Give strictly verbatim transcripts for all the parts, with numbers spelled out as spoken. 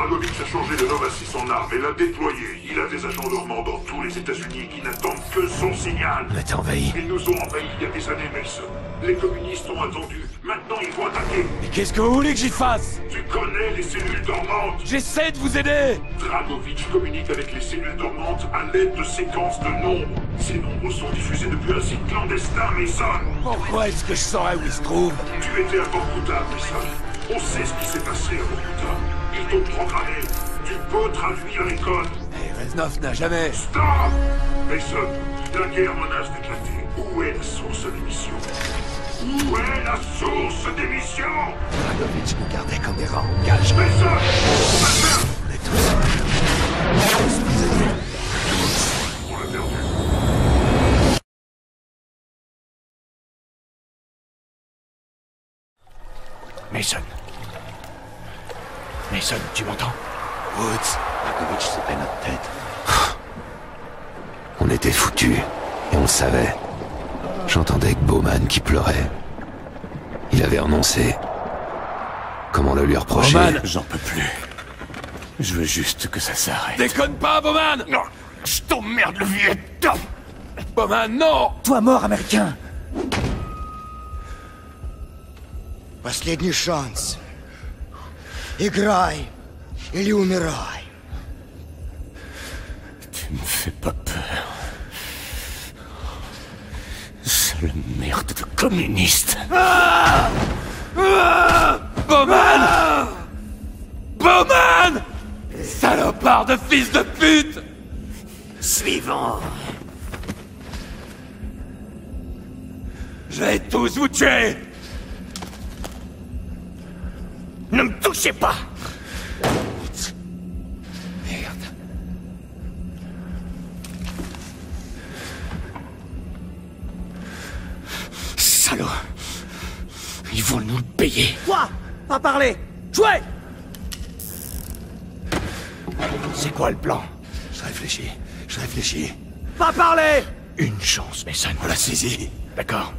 Dragovich a changé de Nova six en arme et l'a déployé. Il a des agents dormants dans tous les États-Unis qui n'attendent que son signal. On a été envahis. Ils nous ont envahis il y a des années, Mason. Les communistes ont attendu. Maintenant, ils vont attaquer. Mais qu'est-ce que vous voulez que j'y fasse? Tu connais les cellules dormantes. J'essaie de vous aider. Dragovich communique avec les cellules dormantes à l'aide de séquences de nombres. Ces nombres sont diffusés depuis un site clandestin, Mason. Pourquoi est-ce que je saurais où ils se trouvent? Tu étais à Vorkuta, Mason. On sait ce qui s'est passé à Vorkuta. Ils t'ont programmé. Tu peux traduire les codes. Mais Reznov n'a jamais... Stop! Mason, la guerre menace d'éclater. Où est la source d'émission? Où est la source d'émission? Dragovich nous gardait comme des rats en cage. Mason! Mason! On est tous... tous prisonniers. On l'a perdu. Mason. Mason, tu m'entends? Woods, Dragovich, c'est pas notre tête. On était foutus, et on le savait. J'entendais que Bowman qui pleurait. Il avait renoncé. Comment le lui reprocher? Bowman! J'en peux plus. Je veux juste que ça s'arrête. Déconne pas, Bowman! Non! Je t'emmerde, le Vietnam! Bowman, non! Toi mort, américain! Последний шанс. Играй или умирай. Tu me fais pas peur. Sale merde de communiste. Ah ah Bowman ah Bowman Salopard de fils de pute! Suivant. Je vais tous vous tuer! Ne me touchez pas! Merde. Salauds! Ils vont nous le payer! Toi! Pas parler! Jouez! C'est quoi le plan? Je réfléchis, je réfléchis. Pas parler! Une chance, Mason. On l'a saisi. D'accord.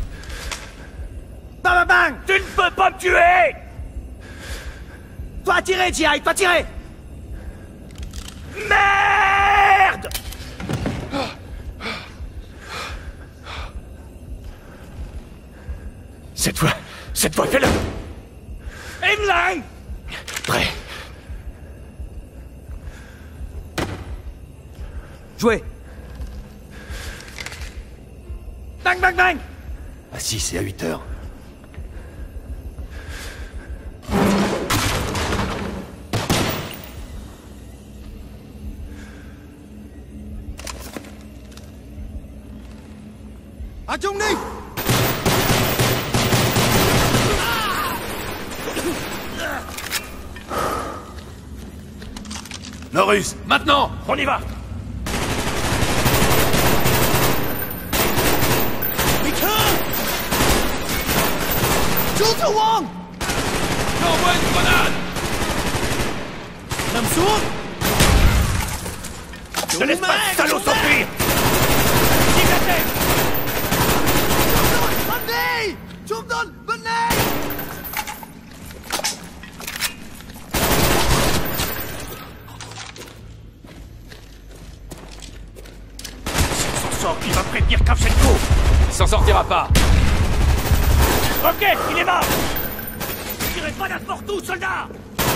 Bam bam bang! Tu ne peux pas me tuer! Toi tirer, G I! Toi tirer! Merde! Cette fois, cette fois, fais-le! Inline! Prêt. Jouez! Bang bang bang! À six et à huit heures. Attention! Norus, maintenant! On y va! Zhuge Wang! J'envoie une grenade! Namsour! Ne laisse pas ce salaud s'enfuir! Vive la tête! Venez! Chumdon, venez! S'il s'en sort, il va prévenir Kravchenko! Il s'en sortira pas! Ok, il est mort! Ne tirez pas n'importe où, soldats!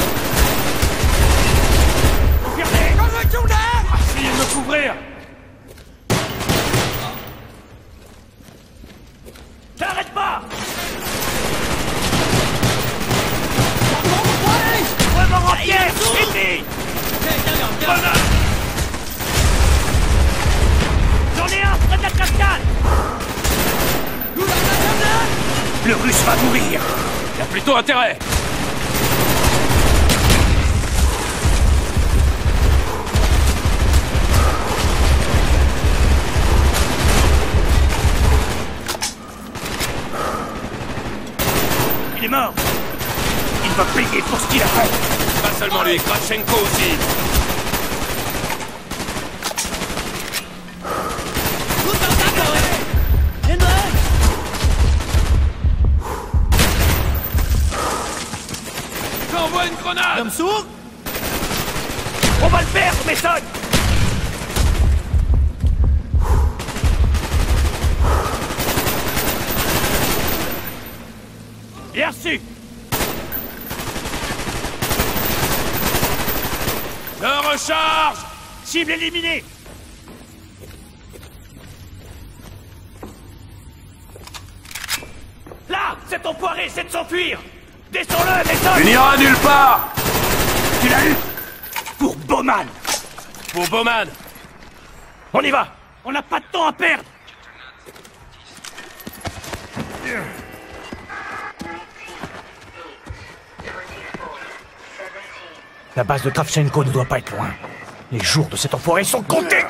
Confirmé! Essayez de me couvrir! T'arrêtes pas! Remords en pièces! Fini! Grenade! J'en ai un près de la cascade! Le russe va mourir! Il y a plutôt intérêt! Il est mort! Il va payer pour ce qu'il a fait! Pas seulement lui, Kravchenko aussi! J'envoie une grenade! Namsour? On va le perdre, Mason! Bien reçu! Je recharge! Cible éliminée! Là! Cet enfoiré essaie de s'enfuir! Descends-le, Mason! Tu n'iras nulle part! Tu l'as eu! Pour Bowman! Pour Bowman! On y va! On n'a pas de temps à perdre! La base de Kravchenko ne doit pas être loin. Les jours de cet enfoiré sont comptés!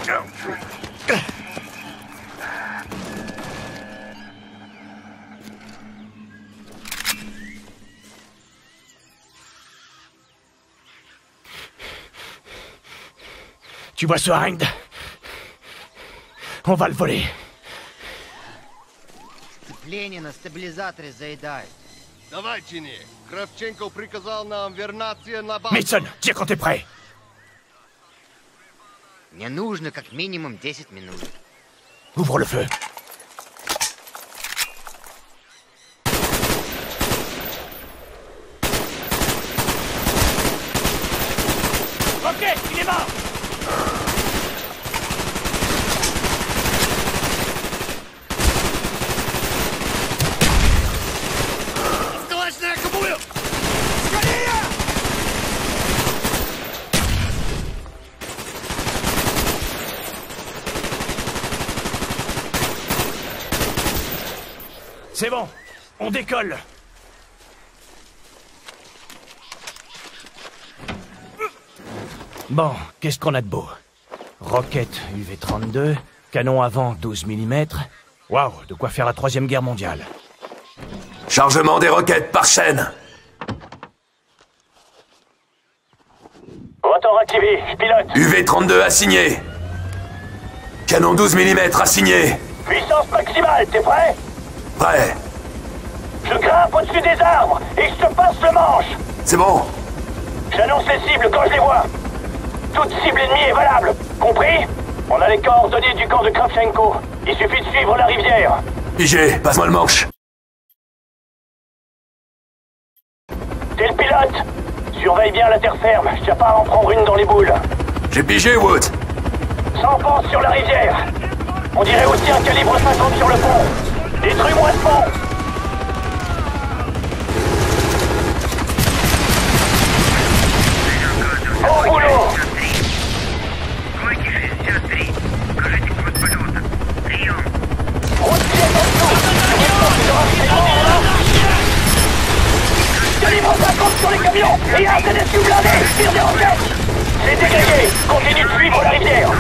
Tu vois ce Hind? On va le voler. Сцепление на стабилизаторе заедает. Давай, Чини. Кравченко приказал нам вернаться на базу. Mason, tire quand t'es prêt. Мне нужно как минимум десять минут. Ouvre le feu. Ok, il est mort. C'est bon, on décolle. Bon, qu'est-ce qu'on a de beau? Roquette U V trente-deux, canon avant douze millimètres. Waouh, de quoi faire la troisième guerre mondiale. Chargement des roquettes par chaîne. Rotor activé, je pilote. U V trente-deux assigné. Canon douze millimètres assigné. Puissance maximale, t'es prêt? Prêt. Je grimpe au-dessus des arbres et je te passe le manche. C'est bon. J'annonce les cibles quand je les vois. Toute cible ennemie est valable. Compris? On a les coordonnées du camp de Kravchenko. Il suffit de suivre la rivière. Pigé, passe-moi le manche. T'es le pilote. Surveille bien la terre ferme. Je tiens pas à en prendre une dans les boules. J'ai pigé, Wood. Sans pente sur la rivière. On dirait aussi un calibre cinquante sur le pont. Détruis-moi ce pont. Bon boulot. Calibre cinquante sur les camions. Et un T D S U blindé. Tire des roquettes. C'est dégrégé. Continue de suivre la rivière.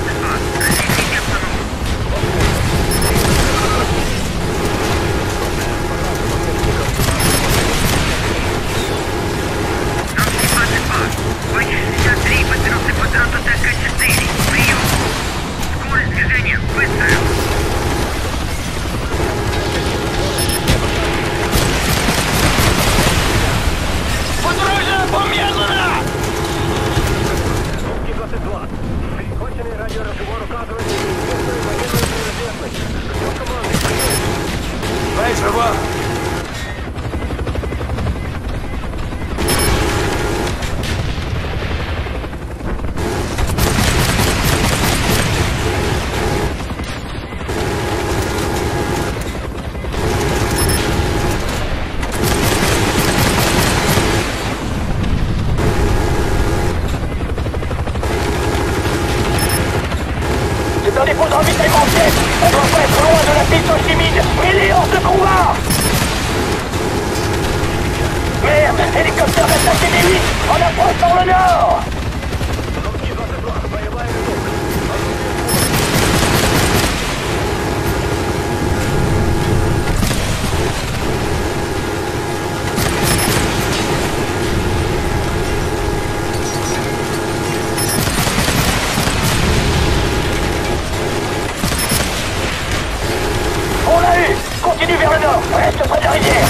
Ouais, je le vois. C'est un dépôt de ravitaillement en pièces. On doit pas être loin de la piste aux chimides. Il est hors de combat. Merde, hélicoptère d'attaque des huit. En approche par le nord. On l'a eu. Continue vers le nord. Reste près de la rivière.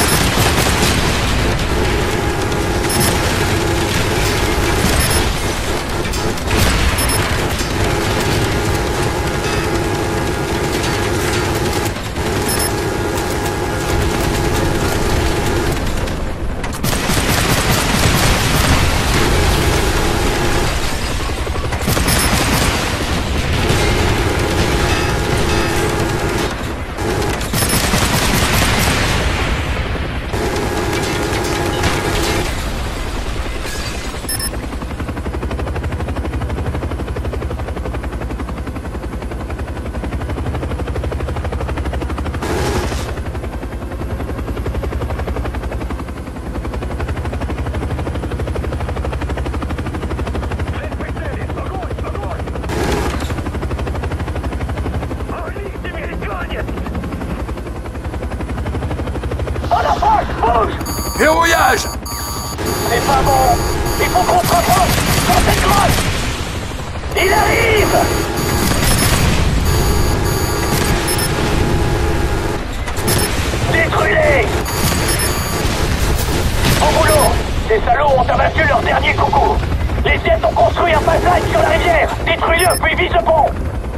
Bouge! Verrouillage! C'est pas bon! Il faut qu'on se rapproche! Dans cette grotte! Il arrive! Détruis-les! Au boulot! Ces salauds ont abattu leur dernier coucou! Les Jets ont construit un passage sur la rivière! Détruis-le, puis vise le pont!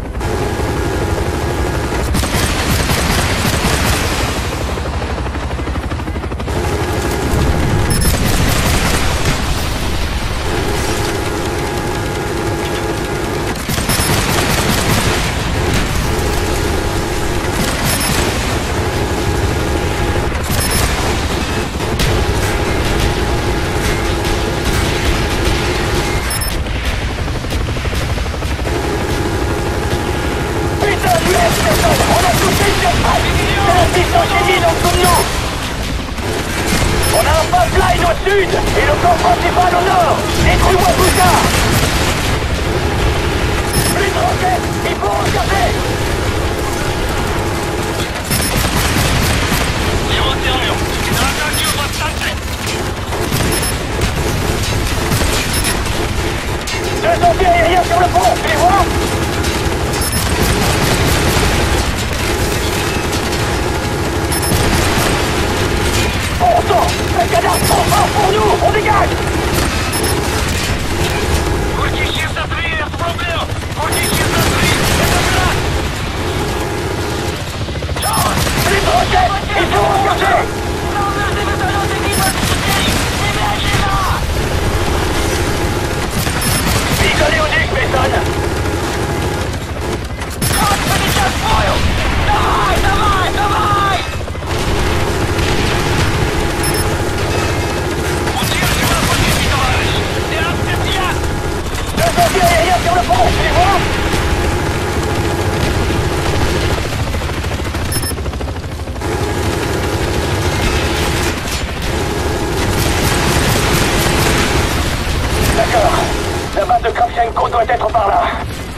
Et le camp principal au nord! Détruis-moi tout ça! Plus de roquettes! Il faut regarder! Deux empires aériens sur le pont! Tu les vois? Bon sang! Le cadavre trop fort pour nous! On dégage! Plus de roquettes! Il faut engager! Isolé au nuque, Mason! Deux empires aériens sur le pont! Tu les vois? D'accord. La base de Kravchenko doit être par là.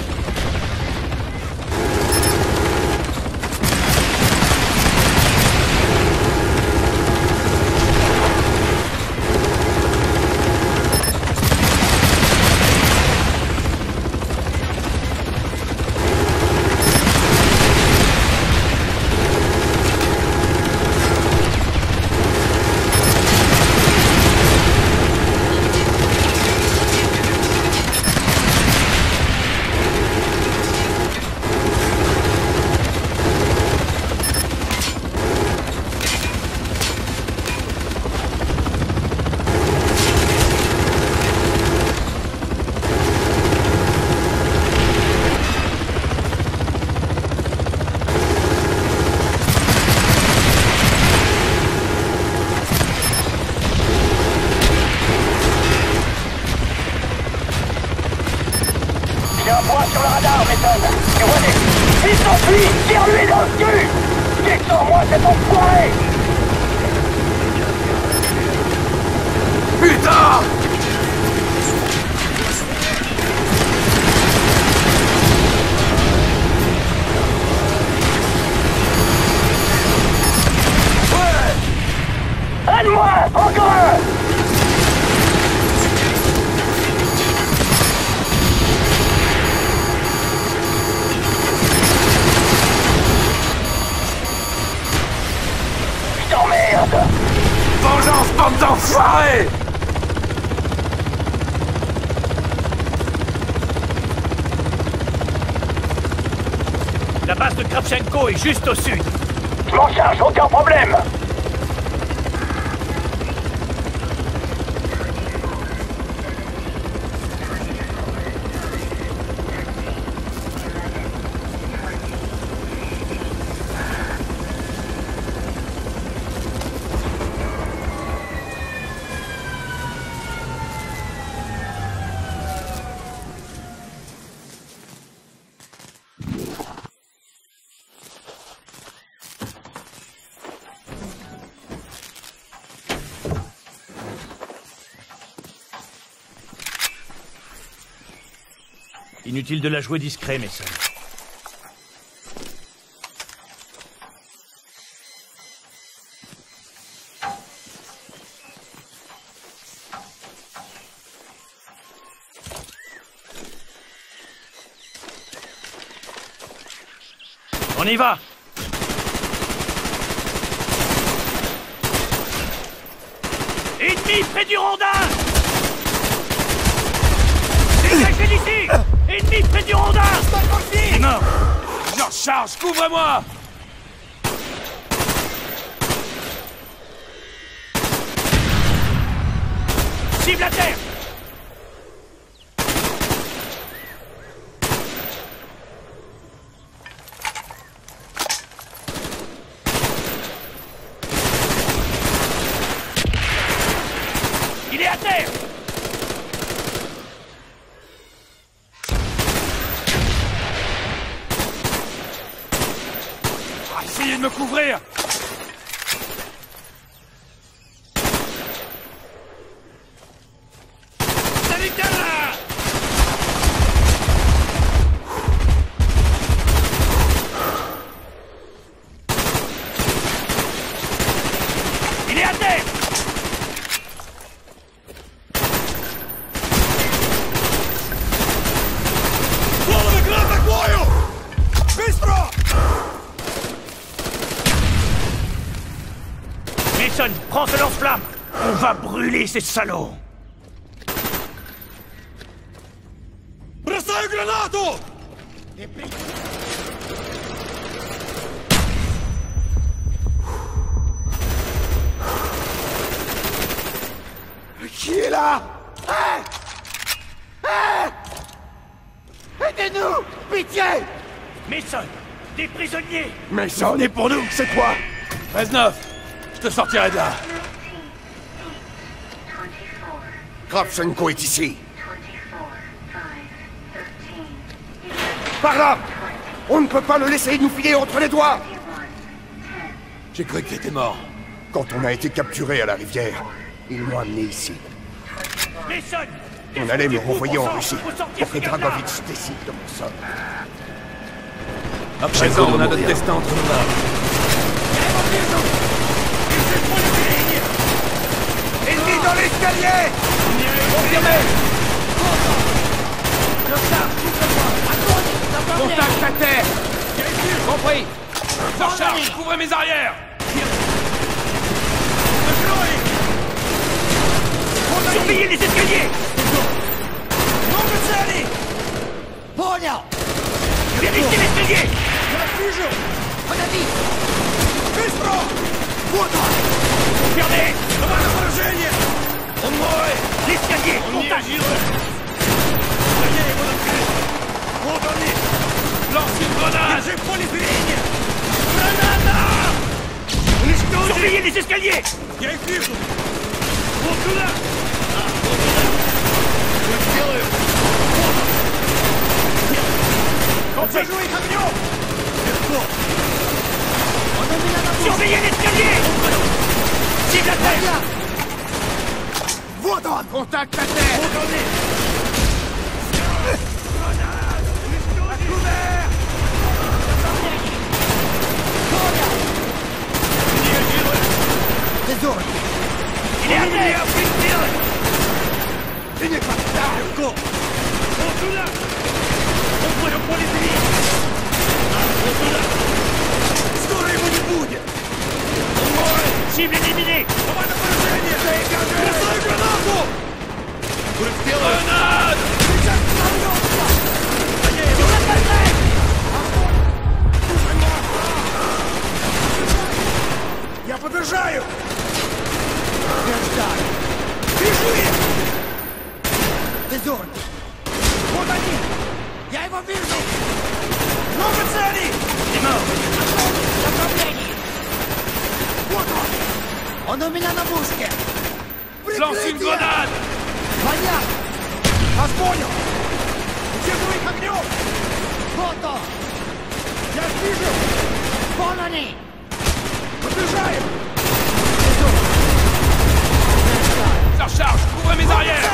Sur le radar, Mason. Tu vois des... Il s'enfuit. Tire-lui dans le cul. Descends-moi cet enfoiré. Putain! Ouais! Aide-moi! Encore un! Merde! Vengeance, bande d'enfoirés! La base de Kravchenko est juste au sud. Je m'en charge, aucun problème! Inutile de la jouer discret, Mason. On y va! Ennemi près du rondin! Dégagez d'ici! Ennemi près du rondin! C'est mort! Je recharge, couvre-moi! Cible à terre! Il est à terre! Ah, essayez de me couvrir! Il est à terre! Mason, prends ce lance-flamme! On va brûler ces salauds! Бросаю гранату! Qui est là? Hé! Hé! Aidez-nous! Pitié! Mason, des prisonniers! Mais ça en est pour nous, c'est quoi? treize neuf, je te sortirai de là. Kravchenko est ici. Par là! On ne peut pas le laisser nous filer entre les doigts! J'ai cru qu'il était mort. Quand on a été capturé à la rivière, ils m'ont amené ici. Mason! On allait me renvoyer en Russie pour que Dragovitch décide de mon sort. À présent, on a notre destin entre nos mains. Ennemi dans l'escalier! Confirmé! Contact à terre! Compris! Je recharge! Couvrez mes arrières! Surveillez les escaliers! Понял! Vérifiez l'escalier! Вижу! Подойди! Быстро! Вот он! Confirmé! Давай на поражение! On mourait! L'escalier! Contact! Вот он есть! Lance une grenade! Держи в поле зрения! Surveillez les escaliers! Я их вижу! Вот туда! Обсажу их огнем! Легко! Он у меня на пушке! Surveillez l'escalier! Cible à terre! Вот он! Contact à terre! Вот он есть! Дозор! Il est à terre! Ты не подставь! Легко! Вот туда! On voit le point des ennemis! Вот туда! Скоро его не будет! Cible éliminée! Давай на поражение! Бросай гранату! Grenade! Сейчас взорвется! Sur la passerelle! Я подражаю! Ждать! Вижу их! Дозорный! Вот они! Я его вижу! Много целей! C'est mort! Направление! Вот он! Он у меня на мушке! Lance une grenade! Понятно! Вас понял! Держу их огнем! Вот он! Я их вижу! Вон они! Подъезжаем! Je recharge! Couvrez mes arrières!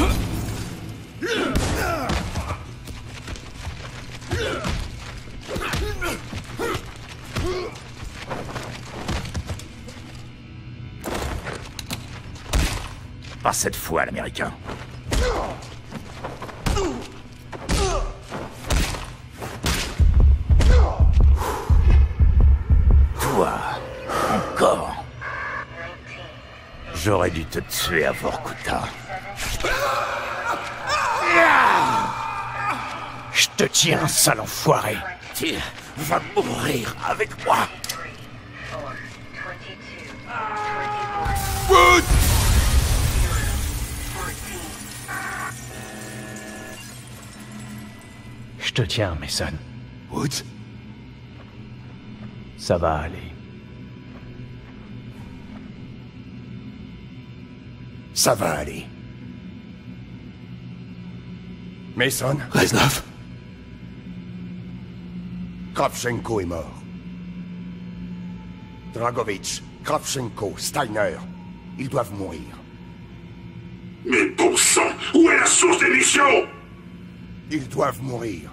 Pas cette fois, l'américain. Toi, encore. J'aurais dû te tuer à Vorkuta. Je te tiens, sale enfoiré. Tu vas mourir avec moi. Wood! Je te tiens, Mason. Woods? Ça va aller. Ça va aller. Mason? Reznov? Kravchenko est mort. Dragovich, Kravchenko, Steiner, ils doivent mourir. Mais bon sang, où est la source des missions? Ils doivent mourir.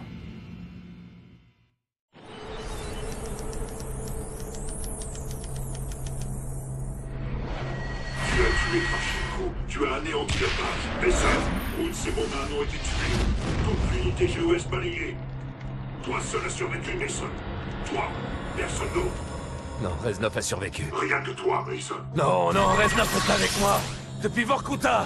Tu as tué Kravchenko, tu as anéanti la base. Mais ça, Woods et Bowman ont été tués. Toute l'unité G O S balayée. Toi seul a survécu, Mason. Toi, personne d'autre. Non, Reznov a survécu. Rien que toi, Mason. Non, non, Reznov est avec moi. Depuis Vorkuta.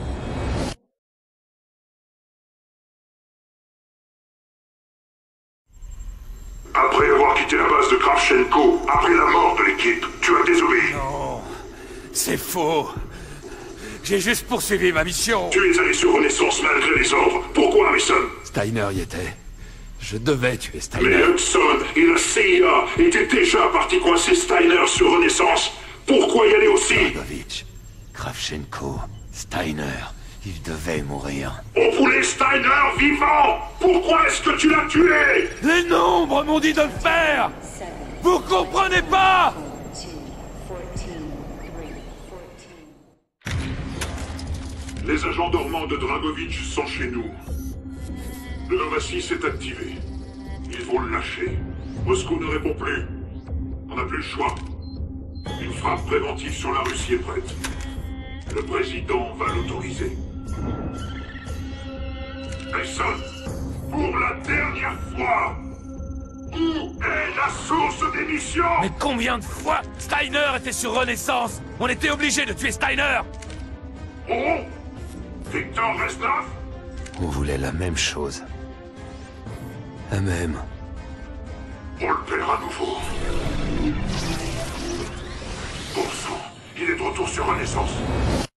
Après avoir quitté la base de Kravchenko, après la mort de l'équipe, tu as désobéi. Non, c'est faux. J'ai juste poursuivi ma mission. Tu es allé sur Renaissance malgré les ordres. Pourquoi, Mason? Steiner y était. Je devais tuer Mais Steiner. Hudson et la C I A étaient déjà partis coincer Steiner sur Renaissance. Pourquoi y aller aussi? Dragovich, Kravchenko, Steiner, ils devaient mourir. On voulait Steiner vivant. Pourquoi est-ce que tu l'as tué? Les nombres m'ont dit de le faire. Vous comprenez pas? Les agents dormants de Dragovich sont chez nous. Le Nova six est activé. Il faut le lâcher. Moscou ne répond plus. On n'a plus le choix. Une frappe préventive sur la Russie est prête. Le président va l'autoriser. Mason, pour la dernière fois, où est la source des missions? Mais combien de fois Steiner était sur Renaissance? On était obligé de tuer Steiner. Oh, Victor Reznov? On voulait la même chose. La même. On le paiera à nouveau. Bon sang, il est de retour sur Renaissance.